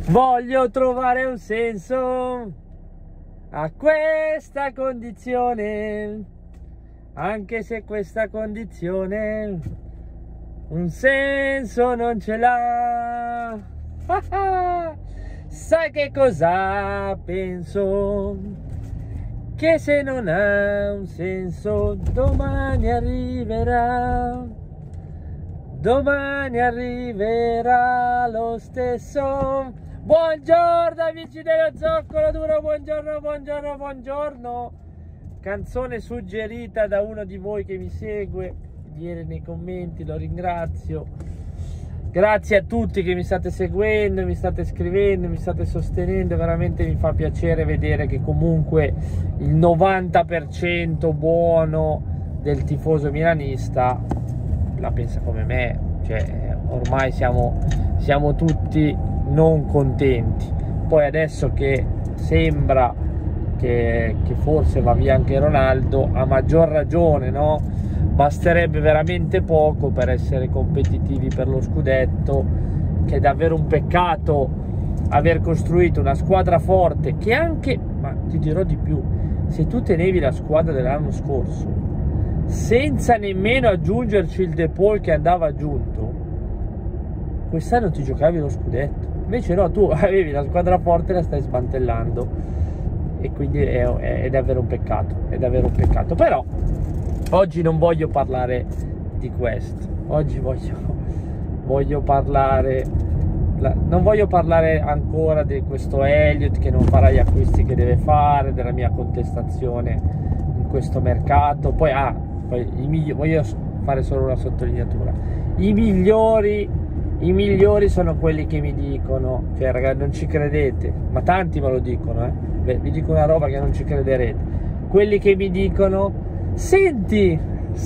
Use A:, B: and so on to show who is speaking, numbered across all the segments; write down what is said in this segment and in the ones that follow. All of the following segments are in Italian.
A: Voglio trovare un senso a questa condizione, anche se questa condizione un senso non ce l'ha. Sai che cosa penso? Che se non ha un senso domani arriverà. Domani arriverà lo stesso. Buongiorno amici dello Zoccolo Duro, buongiorno, buongiorno, buongiorno. Canzone suggerita da uno di voi che mi segue ieri nei commenti, lo ringrazio. Grazie a tutti che mi state seguendo, mi state scrivendo, mi state sostenendo, veramente mi fa piacere vedere che comunque il 90% buono del tifoso milanista la pensa come me, cioè ormai siamo tutti non contenti. Poi adesso che sembra che forse va via anche Ronaldo, a maggior ragione, no? Basterebbe veramente poco per essere competitivi per lo scudetto, che è davvero un peccato aver costruito una squadra forte che anche, ma ti dirò di più, se tu tenevi la squadra dell'anno scorso senza nemmeno aggiungerci il De Paul che andava aggiunto, quest'anno ti giocavi lo scudetto. Invece no, tu avevi la squadra forte e la stai smantellando, e quindi è davvero un peccato, è davvero un peccato. Però oggi non voglio parlare di questo, oggi voglio parlare, non voglio parlare ancora di questo Elliott che non farà gli acquisti che deve fare, della mia contestazione in questo mercato. Poi voglio fare solo una sottolineatura: i migliori sono quelli che mi dicono, cioè ragazzi, non ci credete, ma tanti me lo dicono, vi dico una roba che non ci crederete, quelli che mi dicono: senti,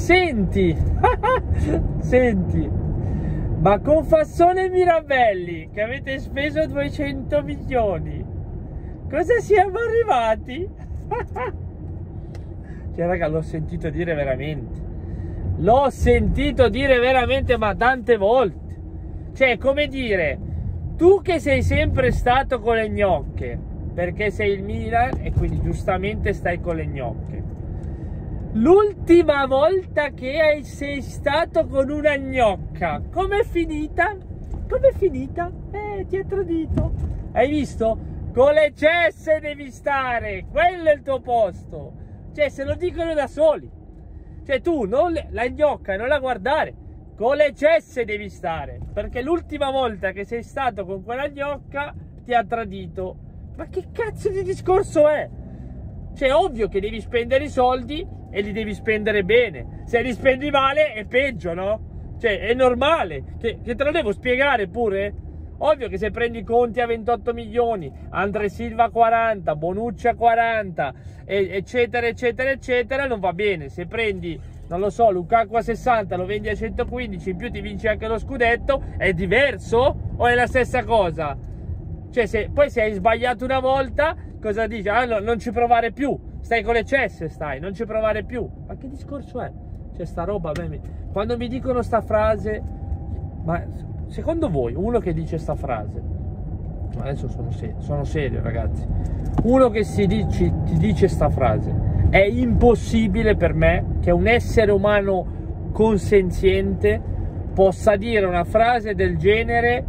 A: ma con Fassone e Mirabelli che avete speso 200 milioni, cosa siamo arrivati? Cioè raga, l'ho sentito dire veramente, ma tante volte. Cioè, come dire, tu che sei sempre stato con le gnocche, perché sei il Milan e quindi giustamente stai con le gnocche, l'ultima volta che sei stato con una gnocca, com'è finita? Com'è finita? Ti ha tradito. Hai visto? Con le cesse devi stare, quello è il tuo posto. Cioè, se lo dicono da soli. Cioè, tu la gnocca non la guardare, con le cesse devi stare, perché l'ultima volta che sei stato con quella gnocca ti ha tradito. Ma che cazzo di discorso è? Cioè, è ovvio che devi spendere i soldi e li devi spendere bene. Se li spendi male è peggio, no? Cioè, è normale che te lo devo spiegare pure? Ovvio che se prendi Conti a 28 milioni, Andre Silva a 40, Bonucci a 40, eccetera eccetera eccetera, non va bene. Se prendi, non lo so, Lukaku a 60, lo vendi a 115, in più ti vinci anche lo scudetto, è diverso o è la stessa cosa? Cioè, poi se hai sbagliato una volta, cosa dici? Ah no, non ci provare più, stai con le cesse, non ci provare più. Ma che discorso è? Cioè, sta roba, quando mi dicono sta frase, ma secondo voi uno che dice sta frase, adesso sono serio ragazzi, uno che ti dice sta frase, è impossibile per me che un essere umano consenziente possa dire una frase del genere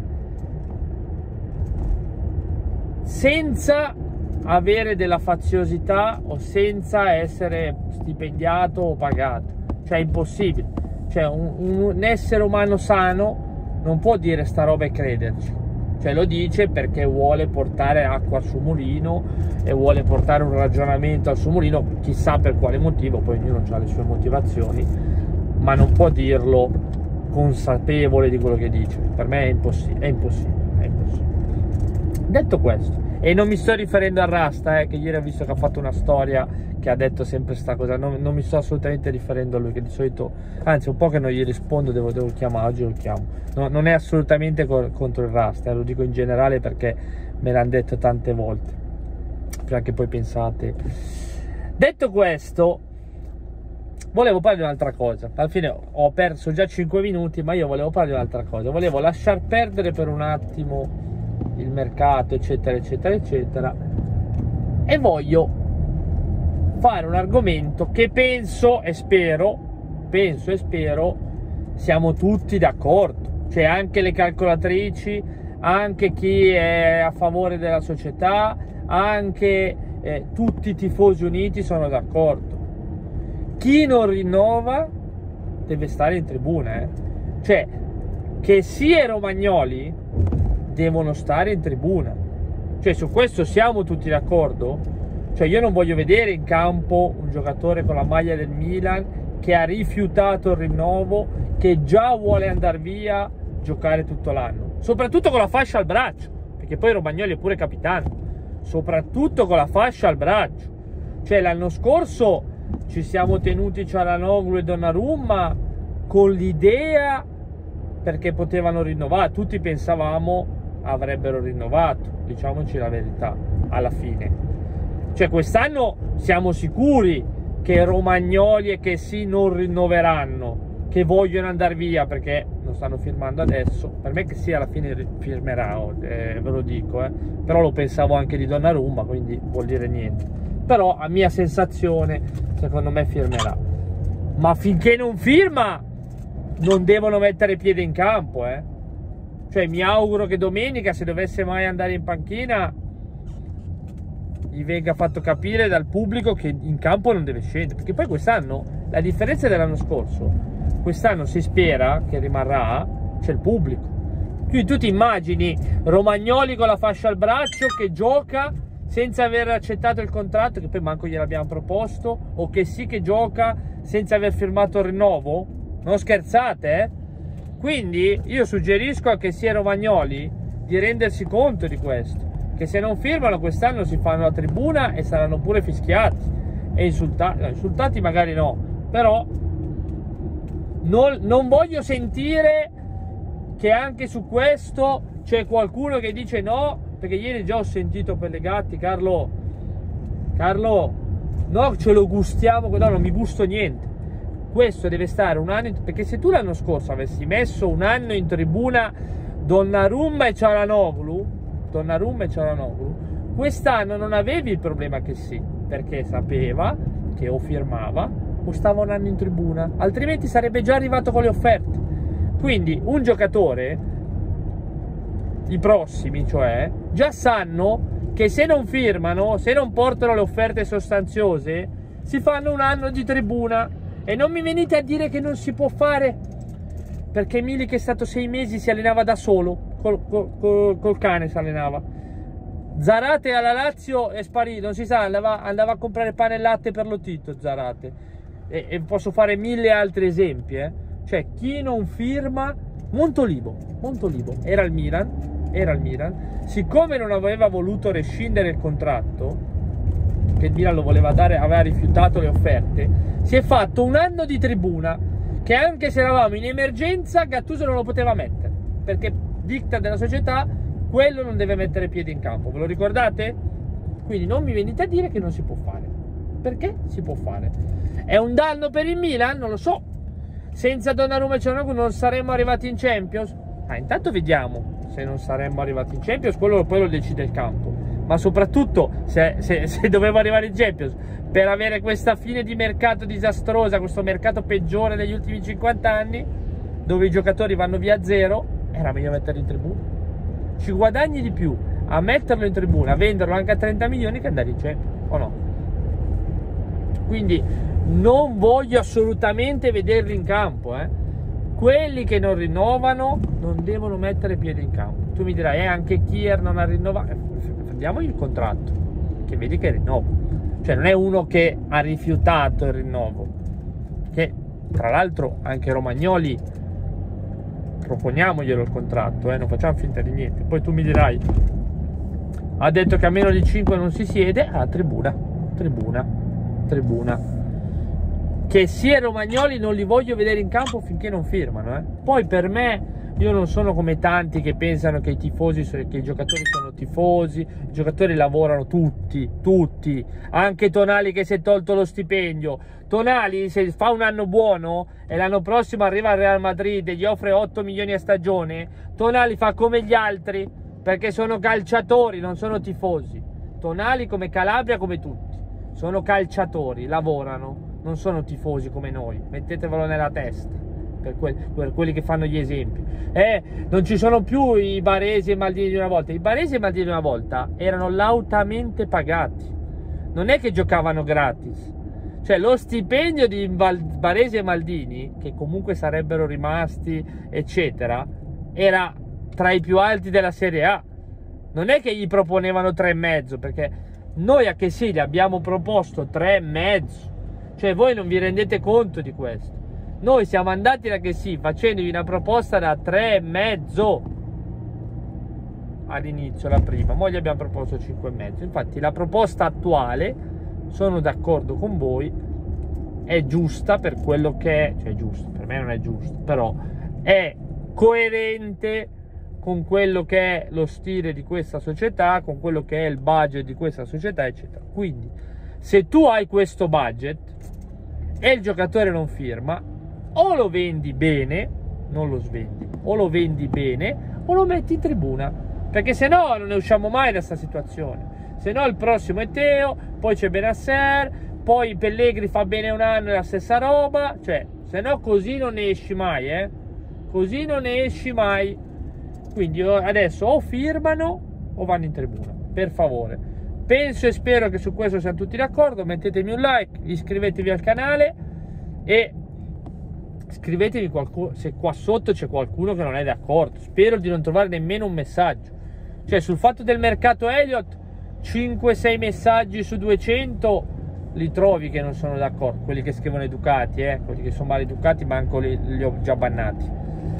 A: senza avere della faziosità o senza essere stipendiato o pagato. Cioè, è impossibile. Cioè, un essere umano sano non può dire sta roba e crederci. Cioè, lo dice perché vuole portare acqua al suo mulino e vuole portare un ragionamento al suo mulino, chissà per quale motivo, poi ognuno ha le sue motivazioni, ma non può dirlo consapevole di quello che dice. Per me è impossibile. Detto questo, e non mi sto riferendo a Rasta, che ieri ho visto che ha fatto una storia che ha detto sempre sta cosa, non mi sto assolutamente riferendo a lui, che di solito, anzi un po' che non gli rispondo, devo chiamare, oggi lo chiamo. No, non è assolutamente contro il Rasta, lo dico in generale perché me l'hanno detto tante volte, prima che poi pensate. Detto questo, volevo parlare di un'altra cosa. Alla fine ho perso già 5 minuti, ma io volevo parlare di un'altra cosa. Volevo lasciar perdere per un attimo il mercato, eccetera eccetera eccetera, e voglio fare un argomento che penso e spero siamo tutti d'accordo, cioè anche le calcolatrici, anche chi è a favore della società, anche tutti i tifosi uniti sono d'accordo. Chi non rinnova deve stare in tribuna, cioè che sia i romagnoli devono stare in tribuna, cioè su questo siamo tutti d'accordo. Cioè io non voglio vedere in campo un giocatore con la maglia del Milan che ha rifiutato il rinnovo, che già vuole andare via, giocare tutto l'anno, soprattutto con la fascia al braccio, perché poi Romagnoli è pure capitano, soprattutto con la fascia al braccio. Cioè l'anno scorso ci siamo tenuti Çalhanoğlu e Donnarumma con l'idea, perché potevano rinnovare, tutti pensavamo avrebbero rinnovato, diciamoci la verità, alla fine. Cioè quest'anno siamo sicuri che Romagnoli e che sì non rinnoveranno, che vogliono andare via, perché non stanno firmando adesso. Per me che sì alla fine firmerà, ve lo dico, però lo pensavo anche di Donnarumma, quindi vuol dire niente. Però a mia sensazione secondo me firmerà, ma finché non firma non devono mettere piede in campo, cioè mi auguro che domenica, se dovesse mai andare in panchina, gli venga fatto capire dal pubblico che in campo non deve scendere, perché poi quest'anno, la differenza dell'anno scorso, quest'anno si spera che rimarrà, c'è il pubblico. Quindi tu ti immagini Romagnoli con la fascia al braccio che gioca senza aver accettato il contratto, che poi manco gliel'abbiamo proposto, o che sì che gioca senza aver firmato il rinnovo? Non scherzate, Quindi io suggerisco a che sia Romagnoli di rendersi conto di questo, che se non firmano quest'anno si fanno la tribuna e saranno pure fischiati e insultati, insultati magari no, però non voglio sentire che anche su questo c'è qualcuno che dice no, perché ieri già ho sentito per le Gatti: Carlo, no, ce lo gustiamo, no, non mi gusto niente, questo deve stare un anno, perché se tu l'anno scorso avessi messo un anno in tribuna Donnarumma e Çalhanoğlu, quest'anno non avevi il problema che sì, perché sapeva che o firmava o stava un anno in tribuna, altrimenti sarebbe già arrivato con le offerte. Quindi un giocatore, i prossimi cioè, già sanno che se non firmano, se non portano le offerte sostanziose, si fanno un anno di tribuna. E non mi venite a dire che non si può fare, perché Milik è stato 6 mesi, si allenava da solo, col cane si allenava. Zarate alla Lazio è sparito, non si sa, andava a comprare pane e latte per Lotito Zarate, e posso fare 1000 altri esempi, Cioè chi non firma, Montolivo era il Milan, siccome non aveva voluto rescindere il contratto, che il Milan lo voleva dare, aveva rifiutato le offerte, si è fatto un anno di tribuna, che anche se eravamo in emergenza Gattuso non lo poteva mettere, perché dicta della società, quello non deve mettere piede in campo, ve lo ricordate? Quindi non mi venite a dire che non si può fare, perché si può fare. È un danno per il Milan? Non lo so. Senza Donnarumma e Çalhanoğlu non saremmo arrivati in Champions? Intanto vediamo se non saremmo arrivati in Champions, quello poi lo decide il campo, ma soprattutto se dovevo arrivare in Champions per avere questa fine di mercato disastrosa, questo mercato peggiore degli ultimi 50 anni, dove i giocatori vanno via a zero, era meglio metterli in tribuna. Ci guadagni di più a metterlo in tribuna, a venderlo anche a 30 milioni che andare in Champions, o no? Quindi non voglio assolutamente vederli in campo, Quelli che non rinnovano non devono mettere piede in campo. Tu mi dirai, anche Kier non ha rinnovato, diamogli il contratto, che vedi che rinnova. Cioè non è uno che ha rifiutato il rinnovo, che tra l'altro anche Romagnoli, proponiamoglielo il contratto, non facciamo finta di niente. Poi tu mi dirai, ha detto che a meno di 5 non si siede, tribuna. Che sia Romagnoli non li voglio vedere in campo finché non firmano, Poi per me, io non sono come tanti che pensano che che i giocatori sono tifosi, i giocatori lavorano tutti, anche Tonali che si è tolto lo stipendio. Tonali, se fa un anno buono e l'anno prossimo arriva al Real Madrid e gli offre 8 milioni a stagione, Tonali fa come gli altri, perché sono calciatori, non sono tifosi. Tonali come Calabria, come tutti, sono calciatori, lavorano, non sono tifosi come noi, mettetevelo nella testa, per quelli che fanno gli esempi. Non ci sono più i Baresi e Maldini di una volta. I Baresi e Maldini di una volta erano lautamente pagati, non è che giocavano gratis. Cioè lo stipendio di Baresi e Maldini, che comunque sarebbero rimasti eccetera, era tra i più alti della Serie A. Non è che gli proponevano 3,5, perché noi a Chessy abbiamo proposto 3,5. Cioè voi non vi rendete conto di questo. Noi siamo andati da Chessy facendovi una proposta da 3,5 all'inizio, la prima, poi gli abbiamo proposto 5,5. Infatti la proposta attuale, sono d'accordo con voi, è giusta per quello che è, cioè giusto, per me non è giusto, però è coerente con quello che è lo stile di questa società, con quello che è il budget di questa società, eccetera. Quindi se tu hai questo budget e il giocatore non firma, o lo vendi bene, non lo svendi, o lo vendi bene o lo metti in tribuna, perché se no non ne usciamo mai da questa situazione. Se no il prossimo è Teo, poi c'è Benasser, poi Pellegrini fa bene un anno e la stessa roba, cioè se no così non ne esci mai, così non ne esci mai. Quindi adesso o firmano o vanno in tribuna, per favore. Penso e spero che su questo siamo tutti d'accordo. Mettetemi un like, iscrivetevi al canale e scrivetevi se qua sotto c'è qualcuno che non è d'accordo. Spero di non trovare nemmeno un messaggio. Cioè sul fatto del mercato Elliott 5-6 messaggi su 200 li trovi che non sono d'accordo. Quelli che scrivono educati, quelli che sono maleducati manco li ho già bannati.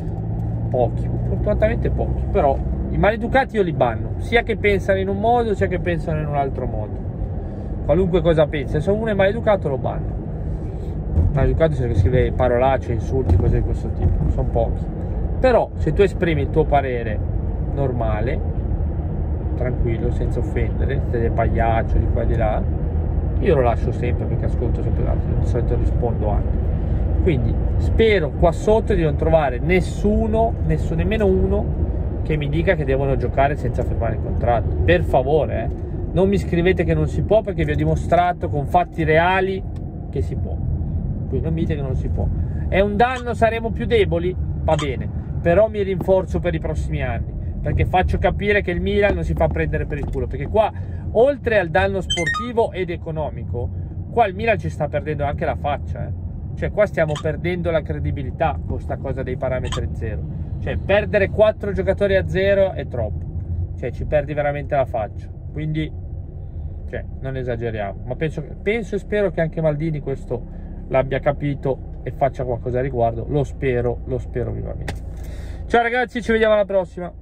A: Pochi, fortunatamente pochi, però i maleducati io li banno, sia che pensano in un modo sia che pensano in un altro modo, qualunque cosa pensi. Se uno è maleducato lo banno. Maleducato se scrive parolacce, insulti, cose di questo tipo, sono pochi. Però se tu esprimi il tuo parere normale, tranquillo, senza offendere, se sei pagliaccio di qua e di là, io lo lascio sempre, perché ascolto sempre l'altro, di solito rispondo anche. Quindi spero qua sotto di non trovare nessuno, nemmeno uno, che mi dica che devono giocare senza firmare il contratto. Per favore, non mi scrivete che non si può, perché vi ho dimostrato con fatti reali che si può. Quindi non mi dite che non si può. È un danno, saremo più deboli? Va bene, però mi rinforzo per i prossimi anni, perché faccio capire che il Milan non si fa prendere per il culo, perché qua, oltre al danno sportivo ed economico, qua il Milan ci sta perdendo anche la faccia, Cioè qua stiamo perdendo la credibilità con questa cosa dei parametri zero. Cioè perdere 4 giocatori a 0 è troppo, cioè ci perdi veramente la faccia. Quindi cioè non esageriamo, ma penso e spero che anche Maldini questo l'abbia capito e faccia qualcosa a riguardo. Lo spero vivamente. Ciao ragazzi, ci vediamo alla prossima.